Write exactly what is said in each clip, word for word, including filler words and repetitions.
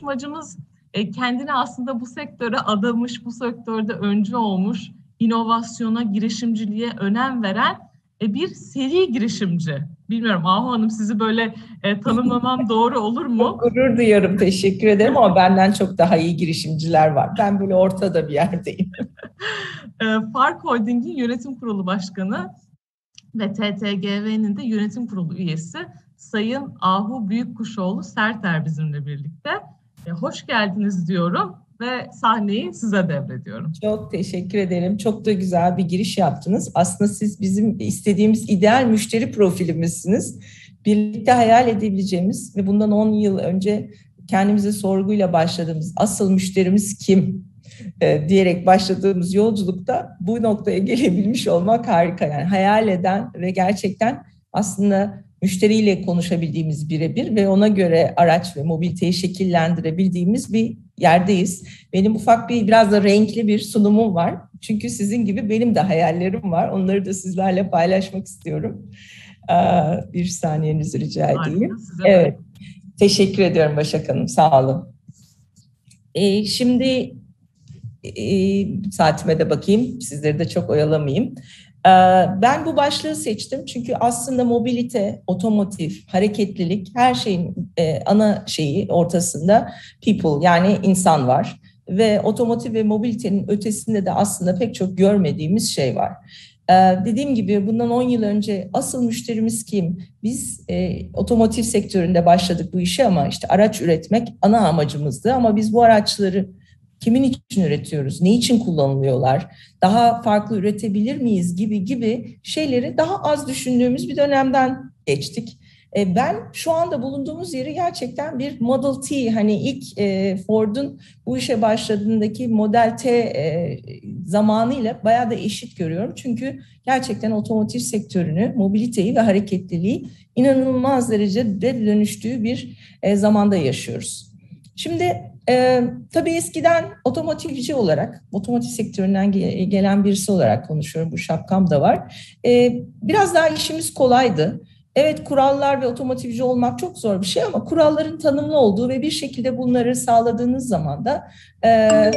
yarışmacımız e, kendini aslında bu sektöre adamış, bu sektörde öncü olmuş, inovasyona, girişimciliğe önem veren e, bir seri girişimci. Bilmiyorum Ahu Hanım, sizi böyle e, tanımlamam doğru olur mu? Çok gurur duyuyorum, teşekkür ederim ama benden çok daha iyi girişimciler var. Ben böyle ortada bir yerdeyim. e, Fark Holding'in yönetim kurulu başkanı ve T T G V'nin de yönetim kurulu üyesi Sayın Ahu Büyükkuşoğlu Serter bizimle birlikte. E, hoş geldiniz diyorum ve sahneyi size devrediyorum. Çok teşekkür ederim. Çok da güzel bir giriş yaptınız. Aslında siz bizim istediğimiz ideal müşteri profilimizsiniz. Birlikte hayal edebileceğimiz ve bundan on yıl önce kendimize sorguyla başladığımız asıl müşterimiz kim e, diyerek başladığımız yolculukta bu noktaya gelebilmiş olmak harika. Yani hayal eden ve gerçekten aslında müşteriyle konuşabildiğimiz birebir ve ona göre araç ve mobiliteyi şekillendirebildiğimiz bir yerdeyiz. Benim ufak bir biraz da renkli bir sunumum var. Çünkü sizin gibi benim de hayallerim var. Onları da sizlerle paylaşmak istiyorum. Bir saniyenizi rica edeyim. Evet. Teşekkür ediyorum Başak Hanım. Sağ olun. Ee, şimdi e, saatime de bakayım. Sizleri de çok oyalamayayım. Ben bu başlığı seçtim çünkü aslında mobilite, otomotiv, hareketlilik her şeyin ana şeyi ortasında people yani insan var. Ve otomotiv ve mobilitenin ötesinde de aslında pek çok görmediğimiz şey var. Dediğim gibi bundan on yıl önce asıl müşterimiz kim? Biz e, otomotiv sektöründe başladık bu işe ama işte araç üretmek ana amacımızdı. Ama biz bu araçları kimin için üretiyoruz? Ne için kullanılıyorlar? Daha farklı üretebilir miyiz gibi gibi şeyleri daha az düşündüğümüz bir dönemden geçtik. Ben şu anda bulunduğumuz yeri gerçekten bir Model T, hani ilk Ford'un bu işe başladığındaki Model T zamanıyla bayağı da eşit görüyorum. Çünkü gerçekten otomotiv sektörünü, mobiliteyi ve hareketliliği inanılmaz derecede dönüştüğü bir zamanda yaşıyoruz. Şimdi e, tabii eskiden otomotivci olarak, otomotiv sektöründen ge- gelen birisi olarak konuşuyorum, bu şapkam da var. E, biraz daha işimiz kolaydı. Evet, kurallar ve otomotivci olmak çok zor bir şey ama kuralların tanımlı olduğu ve bir şekilde bunları sağladığınız zaman da e,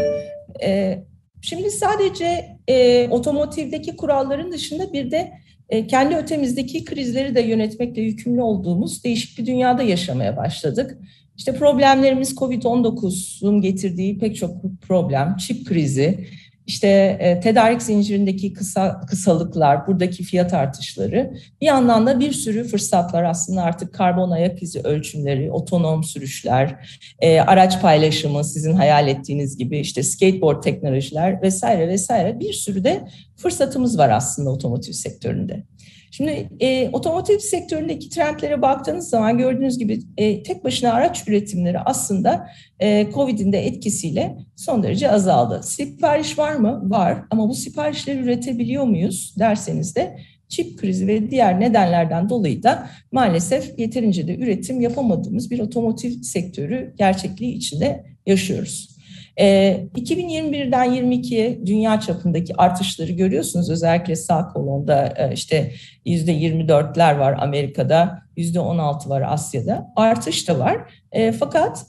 e, şimdi sadece e, otomotivdeki kuralların dışında bir de e, kendi ötemizdeki krizleri de yönetmekle yükümlü olduğumuz değişik bir dünyada yaşamaya başladık. İşte problemlerimiz kovid on dokuzun getirdiği pek çok problem, çip krizi, işte e, tedarik zincirindeki kısa, kısalıklar, buradaki fiyat artışları, bir yandan da bir sürü fırsatlar aslında artık karbon ayak izi ölçümleri, otonom sürüşler, e, araç paylaşımı sizin hayal ettiğiniz gibi işte skateboard teknolojiler vesaire vesaire bir sürü de fırsatımız var aslında otomotiv sektöründe. Şimdi e, otomotiv sektöründeki trendlere baktığınız zaman gördüğünüz gibi e, tek başına araç üretimleri aslında e, Covid'in de etkisiyle son derece azaldı. Sipariş var mı? Var. Ama bu siparişleri üretebiliyor muyuz derseniz de çip krizi ve diğer nedenlerden dolayı da maalesef yeterince de üretim yapamadığımız bir otomotiv sektörü gerçekliği içinde yaşıyoruz. iki bin yirmi birden yirmi ikiye dünya çapındaki artışları görüyorsunuz. Özellikle sağ kolonda işte yüzde yirmi dörtler var Amerika'da, yüzde on altı var Asya'da. Artış da var. E, fakat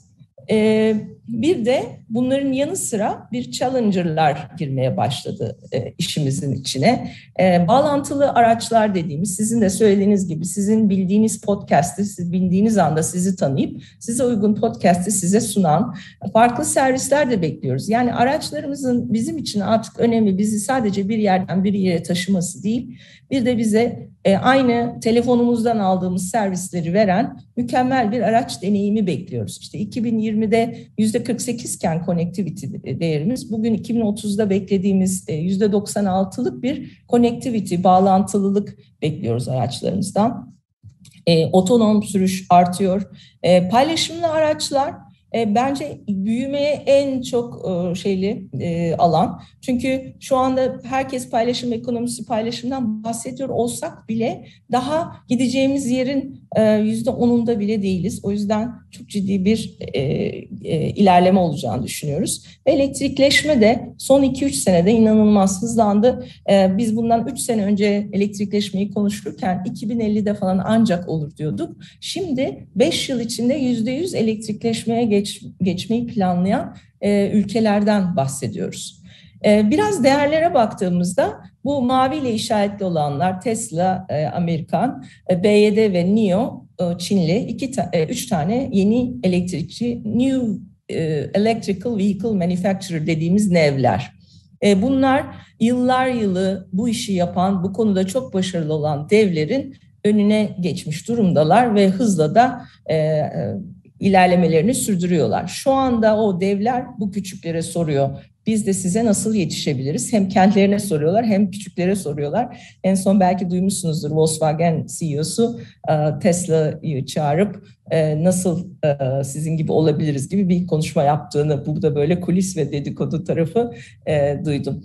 e, bir de bunların yanı sıra bir challenger'lar girmeye başladı e, işimizin içine. E, bağlantılı araçlar dediğimiz, sizin de söylediğiniz gibi sizin bildiğiniz podcast'i, siz bildiğiniz anda sizi tanıyıp size uygun podcast'i size sunan farklı servisler de bekliyoruz. Yani araçlarımızın bizim için artık önemli, bizi sadece bir yerden bir yere taşıması değil, bir de bize e, aynı telefonumuzdan aldığımız servisleri veren mükemmel bir araç deneyimi bekliyoruz. İşte iki bin yirmide yüzde kırk sekiz iken connectivity değerimiz, bugün iki bin otuzda beklediğimiz e, yüzde doksan altılık bir connectivity, bağlantılılık bekliyoruz araçlarımızdan. E, otonom sürüş artıyor. E, paylaşımlı araçlar E, bence büyümeye en çok e, şeyli e, alan. Çünkü şu anda herkes paylaşım ekonomisi, paylaşımdan bahsediyor olsak bile daha gideceğimiz yerin e, yüzde onunda bile değiliz. O yüzden çok ciddi bir e, e, ilerleme olacağını düşünüyoruz. Ve elektrikleşme de son iki üç senede inanılmaz hızlandı. E, biz bundan üç sene önce elektrikleşmeyi konuşurken iki bin ellide falan ancak olur diyorduk. Şimdi beş yıl içinde yüzde yüz elektrikleşmeye geçti. geç, geçmeyi planlayan e, ülkelerden bahsediyoruz. E, biraz değerlere baktığımızda bu maviyle işaretli olanlar Tesla, e, Amerikan, e, B Y D ve N I O, e, Çinli, iki ta, e, üç tane yeni elektrikçi New e, Electrical Vehicle Manufacturer dediğimiz nevler. E, bunlar yıllar yılı bu işi yapan, bu konuda çok başarılı olan devlerin önüne geçmiş durumdalar ve hızla da e, e, ilerlemelerini sürdürüyorlar. Şu anda o devler bu küçüklere soruyor. Biz de size nasıl yetişebiliriz? Hem kendilerine soruyorlar hem küçüklere soruyorlar. En son belki duymuşsunuzdur, Volkswagen C E O'su Tesla'yı çağırıp nasıl sizin gibi olabiliriz gibi bir konuşma yaptığını, bu da böyle kulis ve dedikodu tarafı duydum.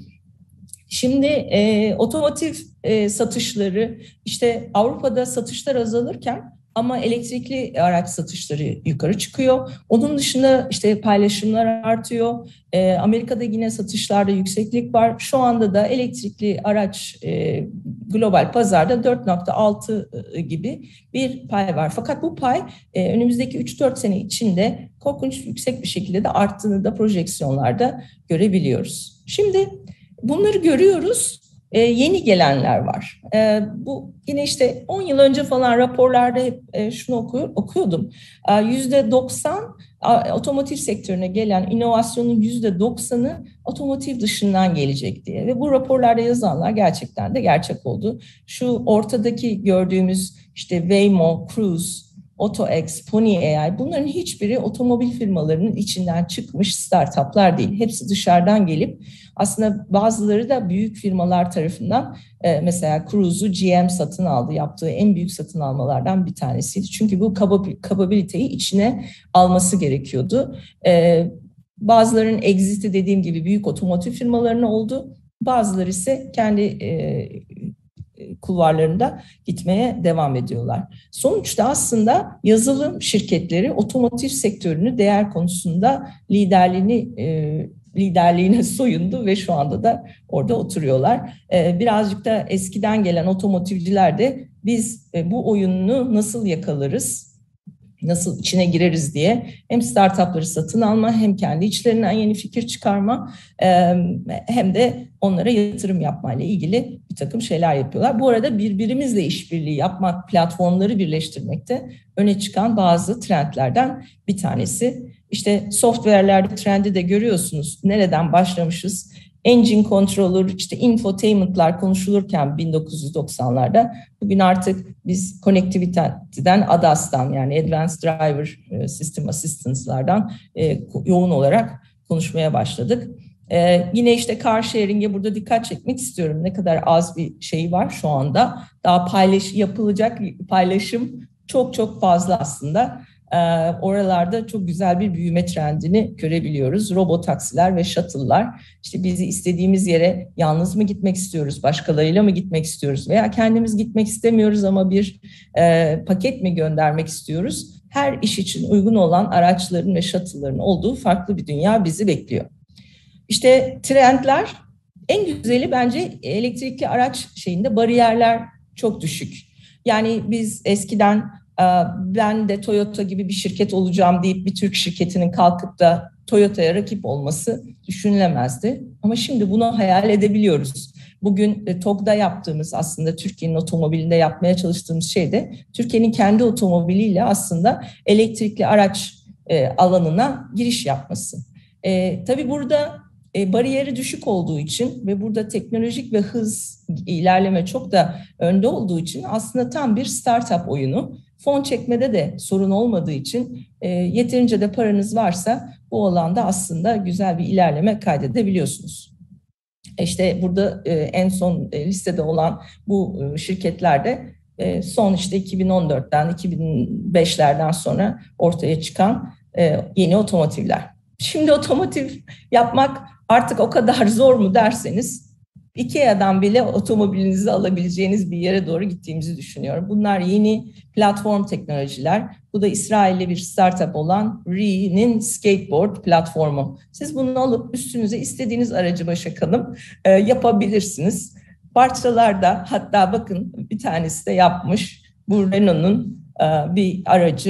Şimdi e, otomotiv e, satışları, işte Avrupa'da satışlar azalırken ama elektrikli araç satışları yukarı çıkıyor. Onun dışında işte paylaşımlar artıyor. E, Amerika'da yine satışlarda yükseklik var. Şu anda da elektrikli araç e, global pazarda dört nokta altı gibi bir pay var. Fakat bu pay e, önümüzdeki üç dört sene içinde korkunç yüksek bir şekilde de arttığını da projeksiyonlarda görebiliyoruz. Şimdi bunları görüyoruz. Ee, yeni gelenler var. Ee, bu yine işte on yıl önce falan raporlarda hep e, şunu oku, okuyordum. Ee, yüzde doksan otomotiv sektörüne gelen inovasyonun yüzde doksanı otomotiv dışından gelecek diye. Ve bu raporlarda yazanlar gerçekten de gerçek oldu. Şu ortadaki gördüğümüz işte Waymo, Cruise, AutoX, Pony A I, bunların hiçbiri otomobil firmalarının içinden çıkmış startuplar değil. Hepsi dışarıdan gelip aslında bazıları da büyük firmalar tarafından, e, mesela Cruise'u G M satın aldı. Yaptığı en büyük satın almalardan bir tanesiydi. Çünkü bu kapabiliteyi içine alması gerekiyordu. E, bazılarının exit'i dediğim gibi büyük otomotiv firmalarının oldu. Bazıları ise kendi e, kulvarlarında gitmeye devam ediyorlar. Sonuçta aslında yazılım şirketleri otomotiv sektörünü değer konusunda liderliğini e, liderliğine soyundu ve şu anda da orada oturuyorlar. E, birazcık da eskiden gelen otomotivciler de biz e, bu oyunu nasıl yakalarız, nasıl içine gireriz diye hem startupları satın alma, hem kendi içlerinden yeni fikir çıkarma, hem de onlara yatırım yapmayla ilgili bir takım şeyler yapıyorlar. Bu arada birbirimizle işbirliği yapmak, platformları birleştirmekte öne çıkan bazı trendlerden bir tanesi. İşte software'lerde trendi de görüyorsunuz. Nereden başlamışız? Engine controller, işte infotainment'lar konuşulurken bin dokuz yüz doksanlarda, bugün artık biz connectivity'den A D A S'tan, yani Advanced Driver System Assistance'lardan e, yoğun olarak konuşmaya başladık. E, yine işte car sharing'e burada dikkat çekmek istiyorum. Ne kadar az bir şey var şu anda. Daha paylaş, yapılacak paylaşım çok çok fazla aslında. Ee, oralarda çok güzel bir büyüme trendini görebiliyoruz. Robot taksiler ve shuttle'lar. İşte bizi istediğimiz yere yalnız mı gitmek istiyoruz, başkalarıyla mı gitmek istiyoruz veya kendimiz gitmek istemiyoruz ama bir e, paket mi göndermek istiyoruz? Her iş için uygun olan araçların ve shuttle'ların olduğu farklı bir dünya bizi bekliyor. İşte trendler, en güzeli bence elektrikli araç şeyinde bariyerler çok düşük. Yani biz eskiden ben de Toyota gibi bir şirket olacağım deyip bir Türk şirketinin kalkıp da Toyota'ya rakip olması düşünülemezdi. Ama şimdi bunu hayal edebiliyoruz. Bugün T O G'da yaptığımız, aslında Türkiye'nin otomobilinde yapmaya çalıştığımız şey de Türkiye'nin kendi otomobiliyle aslında elektrikli araç e, alanına giriş yapması. E, tabii burada e, bariyeri düşük olduğu için ve burada teknolojik ve hız ilerleme çok da önde olduğu için aslında tam bir startup oyunu. Fon çekmede de sorun olmadığı için e, yeterince de paranız varsa bu alanda aslında güzel bir ilerleme kaydedebiliyorsunuz. İşte burada e, en son e, listede olan bu e, şirketlerde e, son işte iki bin on dörtten iki bin beşlerden sonra ortaya çıkan e, yeni otomotivler. Şimdi otomotiv yapmak artık o kadar zor mu derseniz, IKEA'dan bile otomobilinizi alabileceğiniz bir yere doğru gittiğimizi düşünüyorum. Bunlar yeni platform teknolojiler. Bu da İsrail'li bir startup olan Re'nin skateboard platformu. Siz bunu alıp üstünüze istediğiniz aracı Başak Hanım e, yapabilirsiniz. Parçalarda, hatta bakın bir tanesi de yapmış. Bu Renault'un e, bir aracı.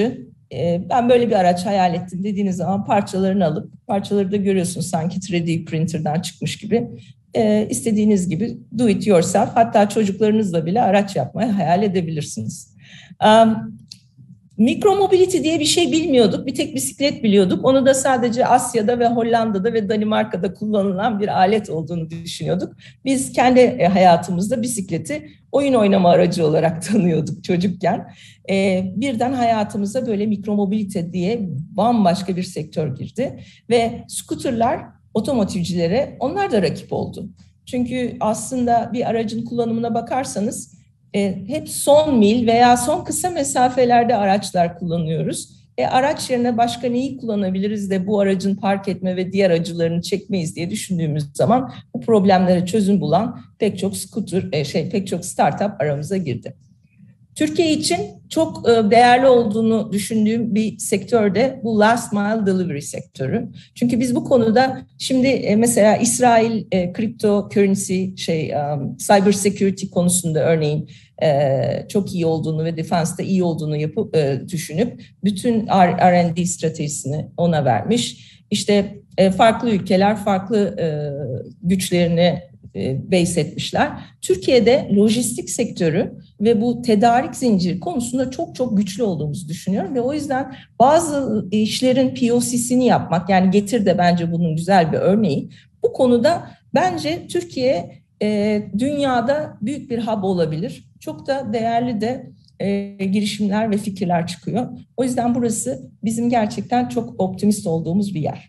ben böyle bir araç hayal ettim dediğiniz zaman parçalarını alıp, parçaları da görüyorsunuz sanki üç D printer'dan çıkmış gibi. E, istediğiniz gibi do it yourself, hatta çocuklarınızla bile araç yapmayı hayal edebilirsiniz. Um, Mikromobility diye bir şey bilmiyorduk. Bir tek bisiklet biliyorduk. Onu da sadece Asya'da ve Hollanda'da ve Danimarka'da kullanılan bir alet olduğunu düşünüyorduk. Biz kendi hayatımızda bisikleti oyun oynama aracı olarak tanıyorduk çocukken. Ee, birden hayatımıza böyle mikromobilite diye bambaşka bir sektör girdi. Ve scooterlar otomotivcilere, onlar da rakip oldu. Çünkü aslında bir aracın kullanımına bakarsanız E, hep son mil veya son kısa mesafelerde araçlar kullanıyoruz. E, araç yerine başka neyi kullanabiliriz de bu aracın park etme ve diğer aracılarını çekmeyiz diye düşündüğümüz zaman bu problemlere çözüm bulan pek çok scooter, e, şey pek çok startup aramıza girdi. Türkiye için çok değerli olduğunu düşündüğüm bir sektör de bu last mile delivery sektörü. Çünkü biz bu konuda şimdi mesela İsrail kripto currency, şey um, cyber security konusunda örneğin çok iyi olduğunu ve defansta iyi olduğunu yapıp düşünüp bütün R and D stratejisini ona vermiş. İşte farklı ülkeler farklı güçlerini base etmişler. Türkiye'de lojistik sektörü ve bu tedarik zinciri konusunda çok çok güçlü olduğumuzu düşünüyorum ve o yüzden bazı işlerin P O C'sini yapmak, yani Getir de bence bunun güzel bir örneği. Bu konuda bence Türkiye e, dünyada büyük bir hub olabilir. Çok da değerli de e, girişimler ve fikirler çıkıyor. O yüzden burası bizim gerçekten çok optimist olduğumuz bir yer.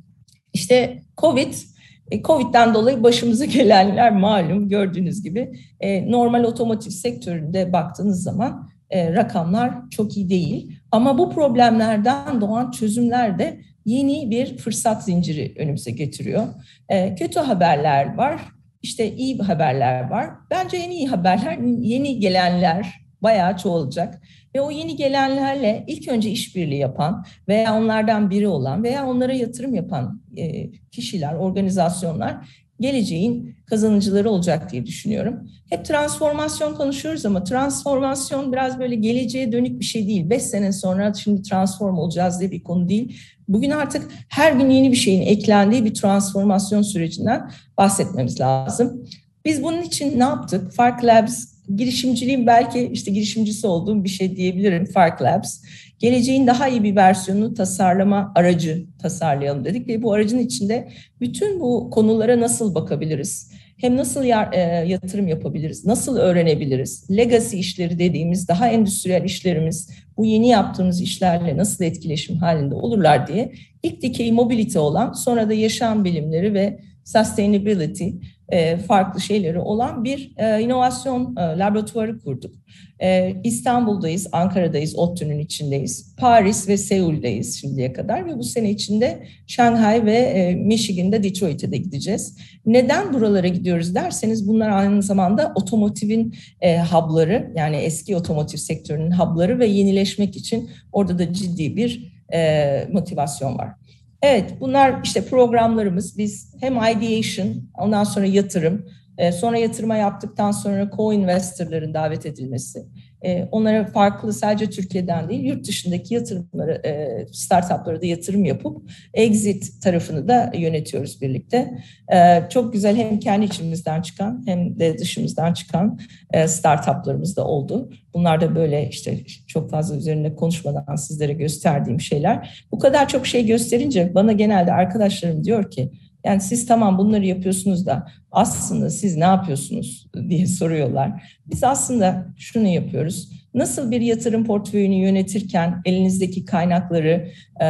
İşte Covid, Covid'den dolayı başımıza gelenler malum, gördüğünüz gibi normal otomotiv sektöründe baktığınız zaman rakamlar çok iyi değil. Ama bu problemlerden doğan çözümler de yeni bir fırsat zinciri önümüze getiriyor. Kötü haberler var, işte iyi haberler var. Bence en iyi haberler yeni gelenler bayağı çoğalacak. Ve o yeni gelenlerle ilk önce işbirliği yapan veya onlardan biri olan veya onlara yatırım yapan kişiler, organizasyonlar geleceğin kazanıcıları olacak diye düşünüyorum. Hep transformasyon konuşuyoruz ama transformasyon biraz böyle geleceğe dönük bir şey değil. Beş sene sonra şimdi transform olacağız diye bir konu değil. Bugün artık her gün yeni bir şeyin eklendiği bir transformasyon sürecinden bahsetmemiz lazım. Biz bunun için ne yaptık? Fark Labs, girişimciliğin belki işte girişimcisi olduğum bir şey diyebilirim, Fark Labs. Geleceğin daha iyi bir versiyonunu tasarlama aracı tasarlayalım dedik ve bu aracın içinde bütün bu konulara nasıl bakabiliriz? Hem nasıl yatırım yapabiliriz, nasıl öğrenebiliriz? Legacy işleri dediğimiz daha endüstriyel işlerimiz bu yeni yaptığımız işlerle nasıl etkileşim halinde olurlar diye ilk dikey mobility olan, sonra da yaşam bilimleri ve sustainability farklı şeyleri olan bir inovasyon laboratuvarı kurduk. İstanbul'dayız, Ankara'dayız, ODTÜ'nün içindeyiz. Paris ve Seul'deyiz şimdiye kadar ve bu sene içinde Şanghay ve Michigan'da, Detroit'e de gideceğiz. Neden buralara gidiyoruz derseniz, bunlar aynı zamanda otomotivin hub'ları, yani eski otomotiv sektörünün hub'ları ve yenileşmek için orada da ciddi bir motivasyon var. Evet, bunlar işte programlarımız. Biz hem ideation, ondan sonra yatırım, sonra yatırıma yaptıktan sonra co-investorların davet edilmesi. Onlara farklı, sadece Türkiye'den değil, yurt dışındaki yatırımları, startuplara da yatırım yapıp exit tarafını da yönetiyoruz birlikte. Çok güzel, hem kendi içimizden çıkan hem de dışımızdan çıkan startuplarımız da oldu. Bunlar da böyle işte çok fazla üzerine konuşmadan sizlere gösterdiğim şeyler. Bu kadar çok şey gösterince bana genelde arkadaşlarım diyor ki, yani siz tamam bunları yapıyorsunuz da aslında siz ne yapıyorsunuz diye soruyorlar. Biz aslında şunu yapıyoruz. Nasıl bir yatırım portföyünü yönetirken elinizdeki kaynakları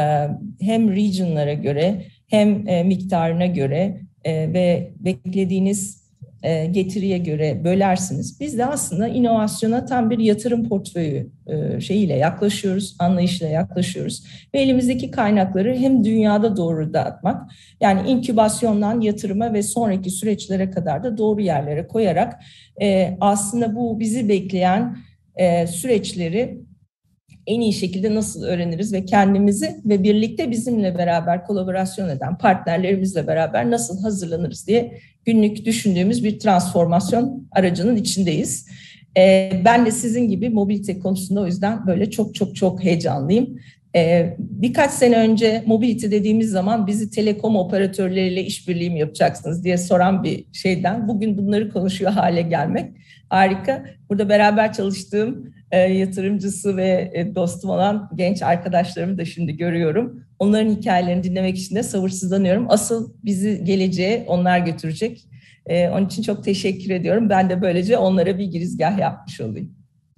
hem regionlara göre hem miktarına göre ve beklediğiniz getiriye göre bölersiniz. Biz de aslında inovasyona tam bir yatırım portföyü şeyiyle yaklaşıyoruz, anlayışla yaklaşıyoruz. Ve elimizdeki kaynakları hem dünyada doğru dağıtmak, yani inkübasyondan yatırıma ve sonraki süreçlere kadar da doğru yerlere koyarak aslında bu bizi bekleyen süreçleri en iyi şekilde nasıl öğreniriz ve kendimizi ve birlikte bizimle beraber kolaborasyon eden partnerlerimizle beraber nasıl hazırlanırız diye günlük düşündüğümüz bir transformasyon aracının içindeyiz. Ben de sizin gibi mobilite konusunda o yüzden böyle çok çok çok heyecanlıyım. Birkaç sene önce mobilite dediğimiz zaman bizi telekom operatörleriyle işbirliği mi yapacaksınız diye soran bir şeyden bugün bunları konuşuyor hale gelmek harika. Burada beraber çalıştığım yatırımcısı ve dostum olan genç arkadaşlarımı da şimdi görüyorum. Onların hikayelerini dinlemek için de sabırsızlanıyorum. Asıl bizi geleceğe onlar götürecek. Ee, onun için çok teşekkür ediyorum. Ben de böylece onlara bir girizgah yapmış olayım.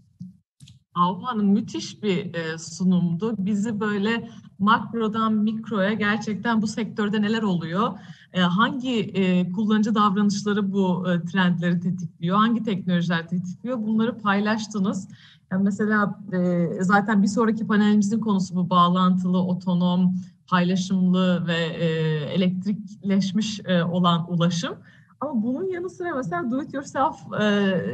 Ahu Hanım, müthiş bir e, sunumdu. Bizi böyle makrodan mikroya gerçekten bu sektörde neler oluyor, e, hangi e, kullanıcı davranışları bu e, trendleri tetikliyor, hangi teknolojiler tetikliyor, bunları paylaştınız. Yani mesela e, zaten bir sonraki panelimizin konusu bu bağlantılı, otonom, paylaşımlı ve e, elektrikleşmiş e, olan ulaşım. Ama bunun yanı sıra mesela do it yourself e,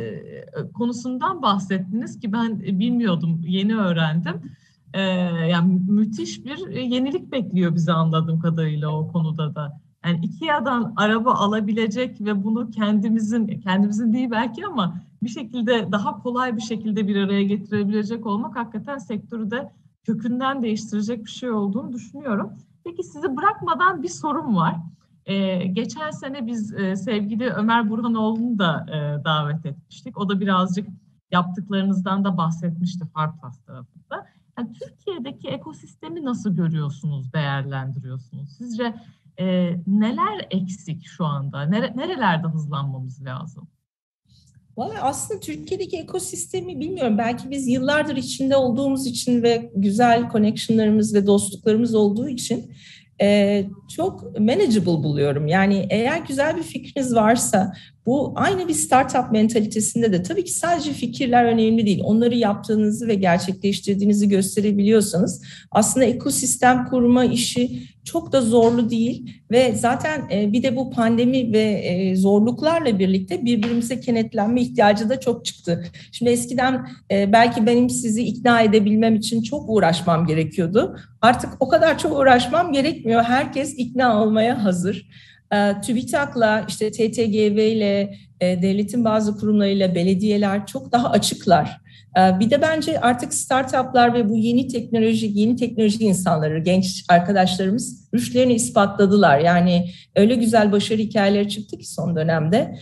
konusundan bahsettiniz ki ben bilmiyordum, yeni öğrendim. E, yani müthiş bir yenilik bekliyor bizi anladığım kadarıyla o konuda da. Yani IKEA'dan araba alabilecek ve bunu kendimizin, kendimizin değil belki ama bir şekilde daha kolay bir şekilde bir araya getirebilecek olmak hakikaten sektörü de kökünden değiştirecek bir şey olduğunu düşünüyorum. Peki sizi bırakmadan bir sorum var. Ee, geçen sene biz e, sevgili Ömer Burhanoğlu'nu da e, davet etmiştik. O da birazcık yaptıklarınızdan da bahsetmişti Farklas tarafında. Yani Türkiye'deki ekosistemi nasıl görüyorsunuz, değerlendiriyorsunuz? Sizce e, neler eksik şu anda? Nere, nerelerde hızlanmamız lazım? Vallahi aslında Türkiye'deki ekosistemi bilmiyorum. Belki biz yıllardır içinde olduğumuz için ve güzel connectionlarımız ve dostluklarımız olduğu için Ee, çok manageable buluyorum. Yani eğer güzel bir fikriniz varsa bu aynı bir startup mentalitesinde de tabii ki sadece fikirler önemli değil. Onları yaptığınızı ve gerçekleştirdiğinizi gösterebiliyorsanız aslında ekosistem kurma işi çok da zorlu değil ve zaten bir de bu pandemi ve zorluklarla birlikte birbirimize kenetlenme ihtiyacı da çok çıktı. Şimdi eskiden belki benim sizi ikna edebilmem için çok uğraşmam gerekiyordu. Artık o kadar çok uğraşmam gerekmiyor. Herkes ikna olmaya hazır. TÜBİTAK'la, işte T T G V ile, devletin bazı kurumlarıyla belediyeler çok daha açıklar. Bir de bence artık startuplar ve bu yeni teknoloji, yeni teknoloji insanları, genç arkadaşlarımız rüştlerini ispatladılar. Yani öyle güzel başarı hikayeleri çıktı ki son dönemde.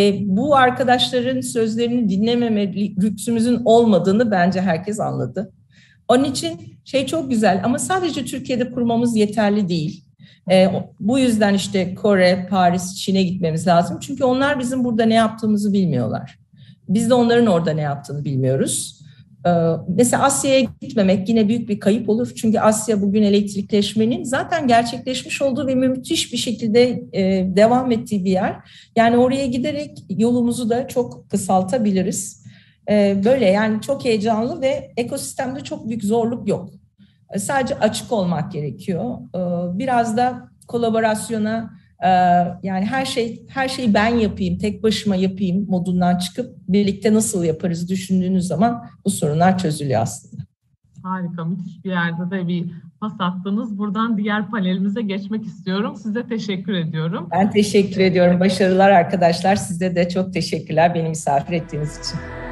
Bu arkadaşların sözlerini dinlememe lüksümüzün olmadığını bence herkes anladı. Onun için şey çok güzel ama sadece Türkiye'de kurmamız yeterli değil. E, bu yüzden işte Kore, Paris, Çin'e gitmemiz lazım. Çünkü onlar bizim burada ne yaptığımızı bilmiyorlar. Biz de onların orada ne yaptığını bilmiyoruz. E, mesela Asya'ya gitmemek yine büyük bir kayıp olur. Çünkü Asya bugün elektrikleşmenin zaten gerçekleşmiş olduğu ve müthiş bir şekilde e, devam ettiği bir yer. Yani oraya giderek yolumuzu da çok kısaltabiliriz. E, böyle yani çok heyecanlı ve ekosistemde çok büyük zorluk yok. Sadece açık olmak gerekiyor. Biraz da kolaborasyona, yani her şey her şeyi ben yapayım, tek başıma yapayım modundan çıkıp birlikte nasıl yaparız düşündüğünüz zaman bu sorunlar çözülüyor aslında. Harika, müthiş bir yerde de bir pas attınız. Buradan diğer panelimize geçmek istiyorum. Size teşekkür ediyorum. Ben teşekkür ediyorum. Başarılar arkadaşlar. Size de çok teşekkürler beni misafir ettiğiniz için.